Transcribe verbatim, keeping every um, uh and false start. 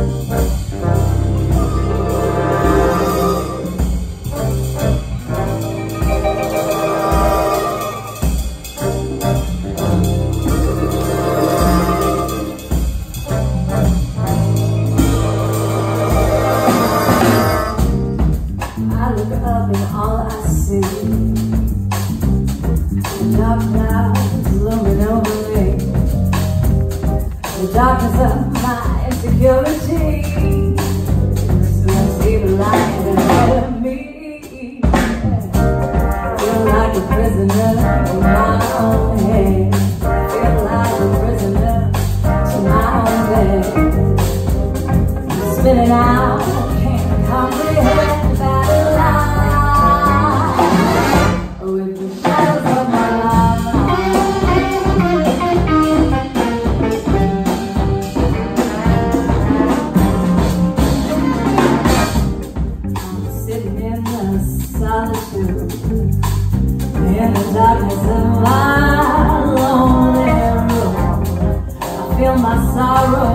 Dark clouds looming over me, the darkness of my insecurity. Soon see the light ahead of me. Feel like a prisoner in my own head. Feel like a prisoner to my own bed. Spinning out, can't comprehend that life with the shadows of my life. I'm sitting in the solitude, in the darkness of my lonely room. I feel my sorrow